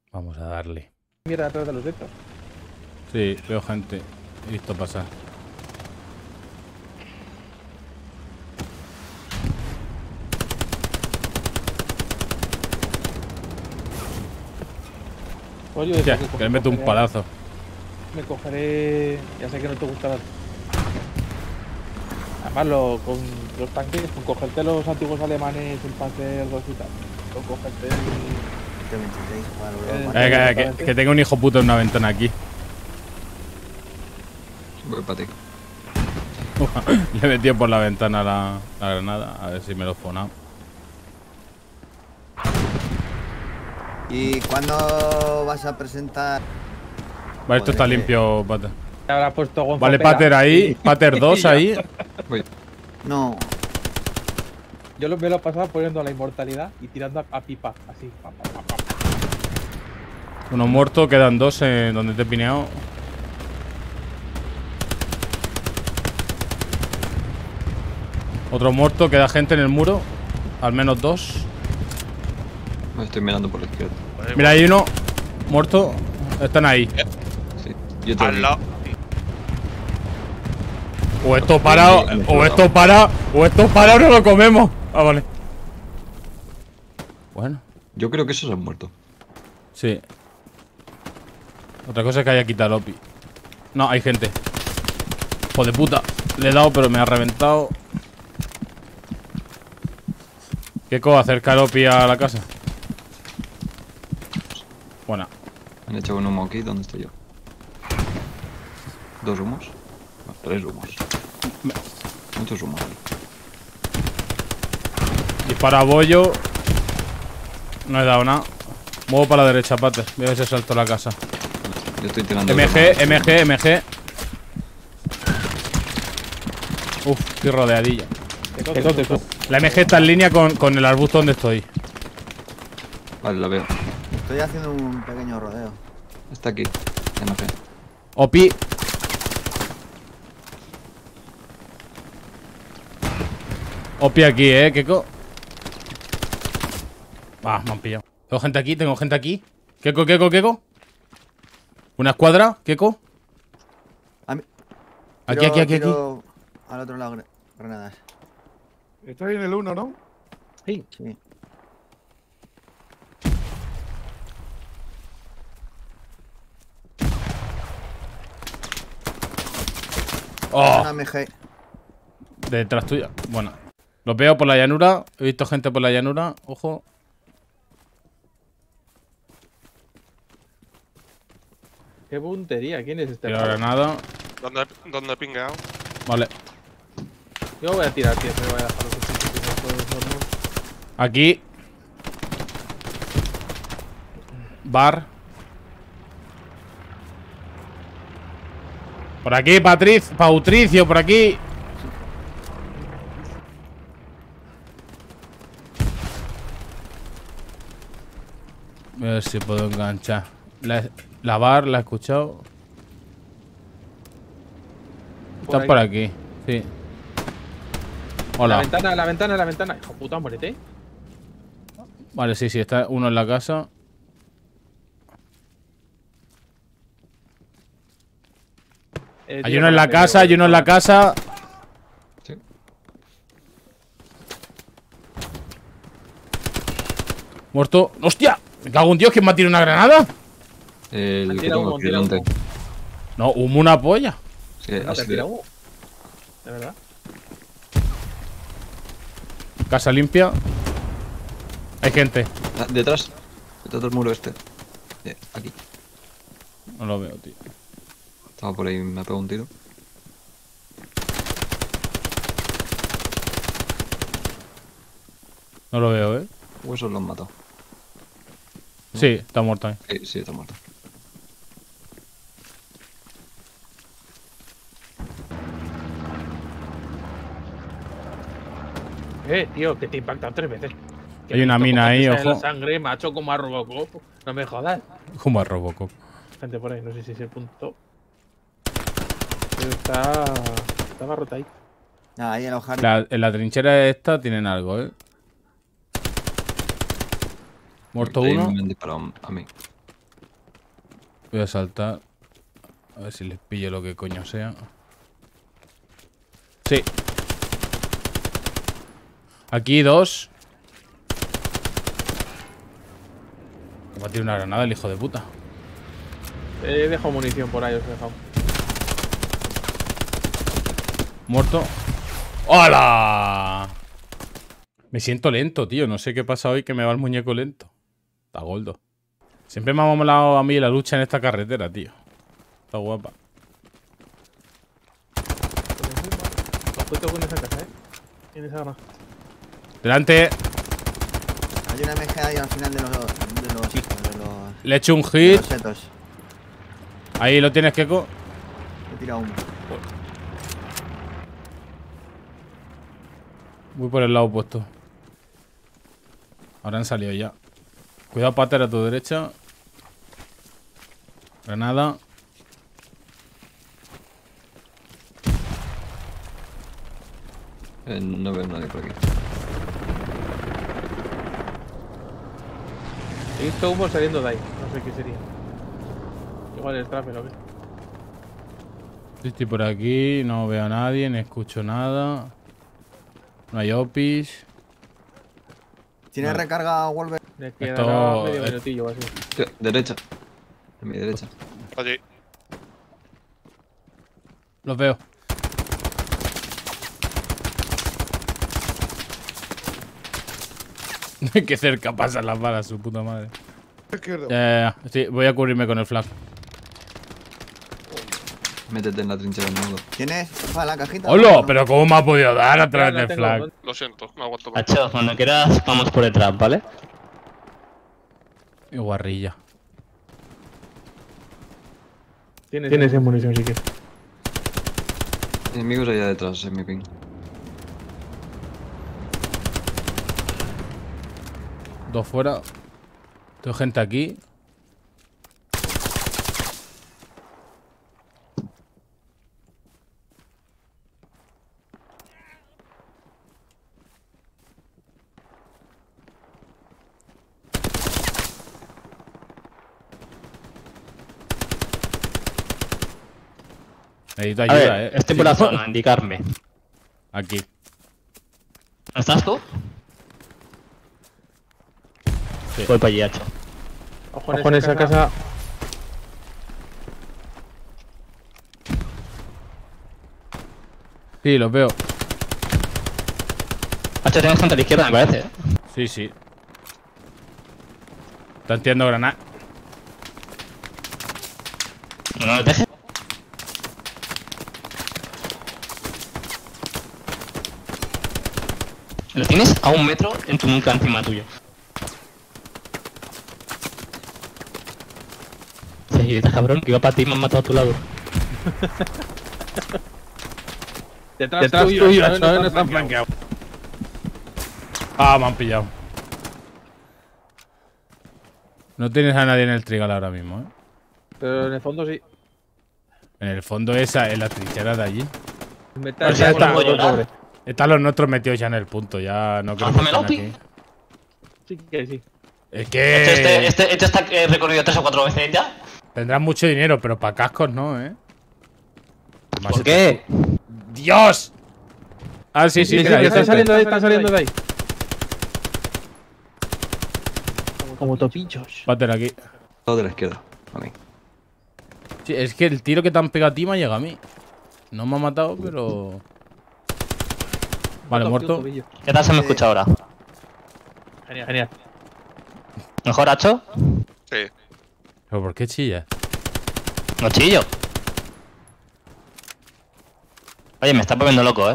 Vamos a darle. Mira atrás de los estos. Sí, veo gente. He visto pasar. Oye, Hostia, que le meto un palazo. Me cogeré. Ya sé que no te gustan las. Además, con los tanques, con cogerte los antiguos alemanes, el Panzer II y tal. Con cogerte Que tenga un hijo puto en una ventana aquí. Voy para ti. Le he metido por la ventana la granada. A ver si me lo he fonado. ¿Y cuándo vas a presentar? Vale, esto está limpio, Pater. Te habrás puesto Gonzo Vale, Pera. Pater ahí. Pater 2 ahí. Voy. No. Yo me lo he pasado poniendo la inmortalidad y tirando a pipa. Así. Pa, pa, pa, pa. Uno muerto, quedan dos en donde te he pineado. Otro muerto, queda gente en el muro. Al menos dos. Me estoy mirando por la izquierda. Mira, hay uno muerto. Están ahí. Sí. Yo te Al lado. O esto para, o esto para, o esto para o no lo comemos. Ah, vale. Bueno, Yo creo que esos han muerto. sí. Otra cosa es que haya quitado Lopi. No, hay gente. Hijo de puta. Le he dado, pero me ha reventado. Keiko, acerca a Lopi a la casa. Buena. Han hecho un humo aquí. ¿Dónde estoy yo? ¿Dos humos? No, tres humos. Muchos humos. Dispara a bollo. No he dado nada. Muevo para la derecha, Pater. Voy a ver si salto la casa. Yo estoy tirando. MG. Uf, estoy rodeadilla. Te La MG está en línea con el arbusto donde estoy. Vale, la veo. Estoy haciendo un pequeño rodeo. Está aquí. MG. Opi. Opi aquí, Keiko. Ah, me han pillado. Tengo gente aquí. Keiko. Una escuadra, Keiko. Aquí. Tiro al otro lado, granadas. Estoy en el 1, ¿no? Sí. Sí. Oh, Una MG. detrás tuya. Bueno. Los veo por la llanura. He visto gente por la llanura. Ojo. Qué puntería. ¿Quién es este? Tiro pavo? granada. ¿Dónde he pingueado? Vale. Yo voy a tirar, tío. Me voy a dejar los cuchillos. Aquí. Bar. Por aquí, Pautricio, por aquí. A ver si puedo enganchar. La bar la he escuchado. Están por aquí, sí. Hola. La ventana. Hijo puta, muérete. Vale, sí, está uno en la casa. Hay uno en la casa, Sí. Muerto. ¡Hostia! Me cago en Dios, ¿quién me ha tirado una granada? El que Tira tengo humo, aquí tira delante. humo. No, humo una polla. Sí, No te así ha tirado de. humo. De verdad. Casa limpia. Hay gente. Ah, detrás. Detrás del muro este. Aquí. No lo veo, tío. Estaba por ahí, me ha pegado un tiro. No lo veo, O esos lo han matado. Sí, está muerto ahí. Sí, está muerto. Tío, que te impactan 3 veces. Que Hay una me mina toco, ahí, te sale ojo. La sangre, macho, como a Robocop. No me jodas. Como a Robocop. Gente por ahí, no sé si es el punto. Pero está barrota ahí. Ah, ahí en los jardines. En la trinchera esta tienen algo, Muerto Ahí uno. me han disparado a mí. Voy a saltar. A ver si les pillo lo que coño sea. Sí. Aquí dos. Me va a tirar una granada el hijo de puta. He dejado munición por ahí, os he dejado. Muerto. ¡Hola! Me siento lento, tío. No sé qué pasa hoy que me va el muñeco lento. Está gordo. Siempre me ha molado a mí la lucha en esta carretera, tío. Está guapa. Ojito con esa casa, en esa granja. Delante. Hay una MG ahí al final de los Le he hecho un de hit. los setos. Ahí lo tienes, Keko. He tirado uno. Voy por el lado opuesto. Ahora han salido ya. Cuidado, Pater, a tu derecha. Granada. No veo nadie por aquí. He visto humo saliendo de ahí. No sé qué sería. Igual el trafe, lo que. Estoy por aquí. No veo a nadie. No escucho nada. No hay opis. ¿Tiene recarga Wolver? Le queda Esto- medio minutillo o así. Tío, derecha. A mi derecha. Allí. Los veo. Qué cerca pasan las balas, su puta madre. Izquierda. Sí, voy a cubrirme con el flag. Métete en la trinchera del nudo. ¿Tienes? ¿Para la cajita? ¡Hola! ¿No? ¿Pero cómo me ha podido dar a través Ya la del tengo, flag? ¿dónde? Lo siento, no aguanto más. Hacho, cuando quieras vamos por detrás, ¿vale? Y guarrilla. Tienes en munición si quieres. Enemigos allá detrás, en mi ping. Dos fuera. Tengo gente aquí. Necesito A ayuda, ver, estoy por la zona, indicarme. Aquí. ¿Dónde estás tú? Sí. Voy para allí, Hacho. Ojo en esa casa. Sí, los veo. Hacho, tienes gente a la izquierda, me parece. Sí, sí. Están tirando granada. No nos dejes. Lo tienes a 1 metro en tu nuca encima tuyo. Sí, estás cabrón, que iba para ti y me han matado a tu lado. Detrás tuyo, no están flanqueados. Ah, me han pillado. No tienes a nadie en el trigal ahora mismo, ¿eh? Pero en el fondo sí. En el fondo esa, en la trinchera de allí. Metal, ya está. pobre. Están los nuestros metidos ya en el punto, ya no creo que Lánzame estén el aquí. Sí que sí. Es que Este está recorrido 3 o 4 veces ya. tendrán mucho dinero, pero para cascos no, ¿eh? Además, ¿Por qué? ¡Dios! Ah, sí, sí, mira, ahí están está. saliendo de ahí, están saliendo de ahí. Como topinchos. Pater aquí. Todo de la izquierda. A mí. Sí, es que el tiro que te han pegado a ti me llega a mí. No me ha matado, pero... Vale, muerto. ¿Qué tal se me escucha ahora? Genial, genial. ¿Mejor, Hacho? Sí. ¿Pero por qué chillas? No chillo. Oye, me está poniendo loco, ¿eh?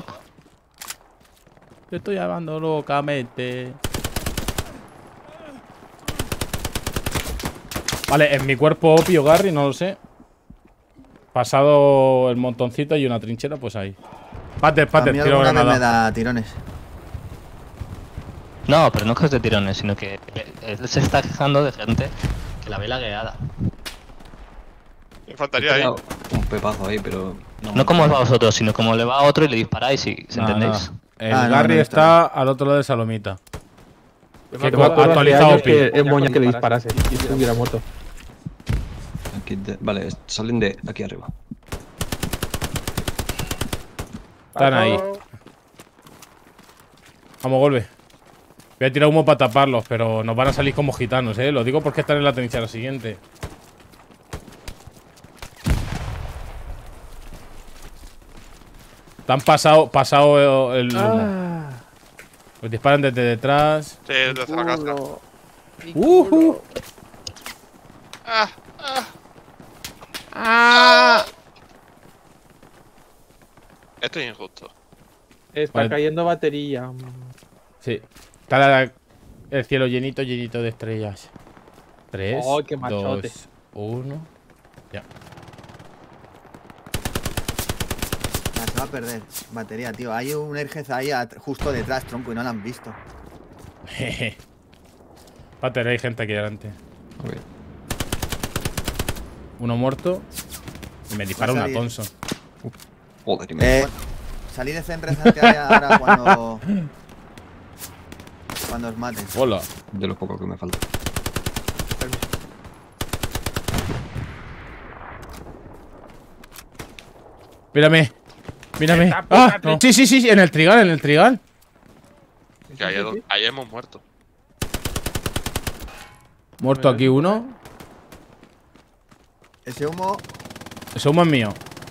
Te estoy llamando locamente. Vale, en mi cuerpo opio, Garry, no lo sé. Pasado el montoncito y una trinchera, pues ahí. Pater, A mí tiro alguna vez me granada. da tirones. No, pero no es que es de tirones, sino que él se está quejando de gente que la ve lagueada. Infantería ahí. Un pepazo ahí, pero. No como os va a vosotros, sino como le va a otro y le disparáis, si No, entendéis. no. El Ah, no, Garry no, está al otro lado de Salomita. Yo Que me acuerdo actualizado hace años Pi. que es moña que le disparase y se hubiera muerto. Vale, salen de aquí arriba. Están ahí. Vamos, golpe. Voy a tirar humo para taparlos, pero nos van a salir como gitanos, Lo digo porque están en la trinchera siguiente. Te han pasado el humo. Pues disparan desde detrás. Sí, desde la casa. Ah, ah. ¡Ah! Esto es injusto. Está Vale. cayendo batería. Sí. Está el cielo llenito de estrellas. 3, ¡Oh, qué machote! 2, 1. Ya. Se va a perder batería, tío. Hay un Ergez ahí justo detrás, tronco, y no lo han visto. Jeje. Pater, hay gente aquí delante. Ok. Uno muerto. Y me dispara Va a una salir. Thompson. Joder, y me... Salid de Zenrez ahora cuando os maten. Hola. de lo poco que me falta. Mírame. Mírame. Está ¡Ah! poca No. Sí, en el trigal, Que ahí hemos muerto. Muerto aquí uno. Ese humo. Ese humo es mío.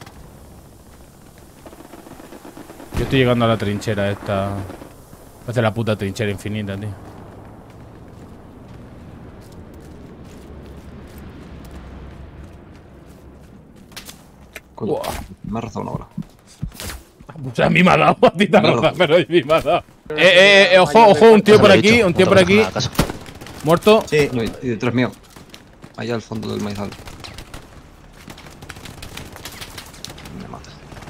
Yo estoy llegando a la trinchera esta. Hace la puta trinchera infinita, tío. Coño, me ha rozado una hora. O sea, a mí me ha dado, a ti te ha No. rozado, pero a mí me ha dado. Ojo, un tío por aquí, un tío por aquí. Muerto. Sí. No, y detrás mío. Allá al fondo del maizal. Me mata.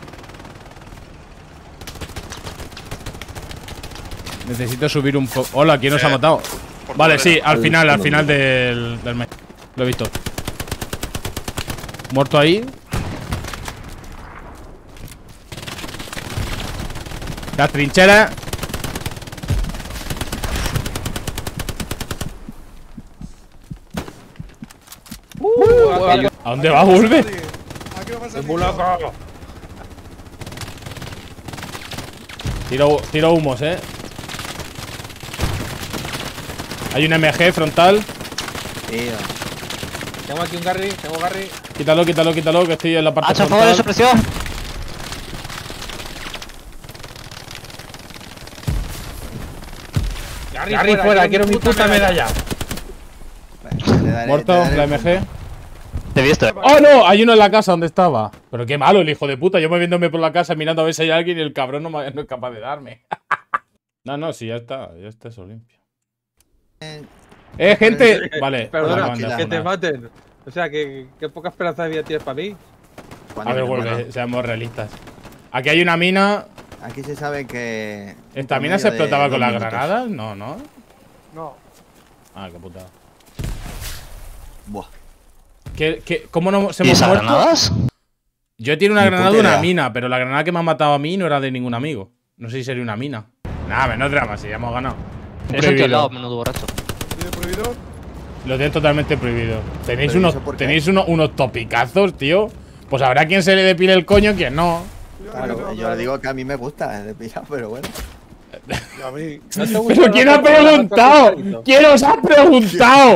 Necesito subir un poco. Hola, ¿quién nos ha matado? Por Vale, favor, sí, al final del mes. Lo he visto. Muerto ahí. La trinchera. ¿A dónde va, Vulve? Aquí no pasa ¡Es muy loco! Tiro humos, Hay un MG frontal. Tío. Tengo aquí un Garry, tengo Garry. Quítalo, que estoy en la parte ¡Hacha a favor de frontal. supresión! Garry fuera, quiero mi puta medalla. Muerto, la MG. Te he visto. ¡Oh, no! Hay uno en la casa donde estaba. Pero qué malo el hijo de puta. Yo moviéndome por la casa mirando a ver si hay alguien y el cabrón no es capaz de darme. No, sí, ya está eso limpio. Gente. Vale, Perdona, acaban de que te funar. maten. O sea, que poca esperanza de vida tienes para mí. Cuando A ver, bueno, vuelve, seamos realistas. Aquí hay una mina. aquí se sabe que. ¿Esta un mina se promedio de explotaba con 2 las minutos. granadas? No, ¿no? No. Ah, qué putada. Buah. ¿Cómo no se ¿Y hemos esas muerto? granadas? Yo tiro una Ni granada de puta una idea. mina, pero la granada que me ha matado a mí no era de ningún amigo. No sé si sería una mina. Nada, menos drama, si ya hemos ganado. Tienes un tío al lado, menudo borracho. ¿Tiene prohibido? Lo tienen totalmente prohibido. ¿Tenéis ¿Pero unos, eso por qué? tenéis unos topicazos, tío? Pues habrá quien se le depile el coño, quien no. Claro, yo le digo que a mí me gusta de pillar, pero bueno. Y a mí. ¿No te gusta ¿Pero quién ha la cosa? preguntado? ¿Quién os ha preguntado?